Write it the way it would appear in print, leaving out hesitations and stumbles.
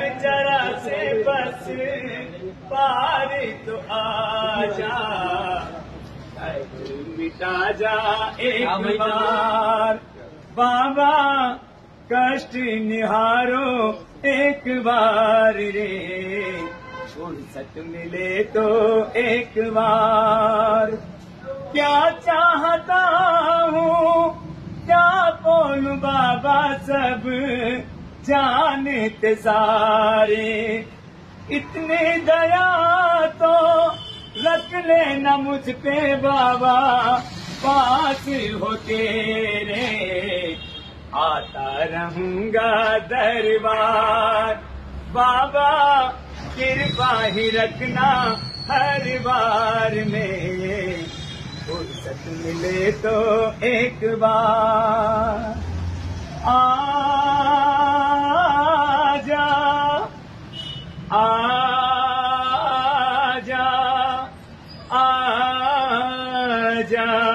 जरा से बस पार तो आजा, मिटा जा एक बार। बाबा कष्ट निहारो एक बार रे, फुर्सत मिले तो एक बार। क्या चाहता हूँ क्या बोलूं बाबा, सब जानते सारे। इतनी दया तो रख लेना मुझ पे बाबा, पास हो तेरे आता रहूंगा दरबार। बाबा कृपा ही रखना हर बार में, फुर्सत मिले तो एक बार। आजा आजा आजा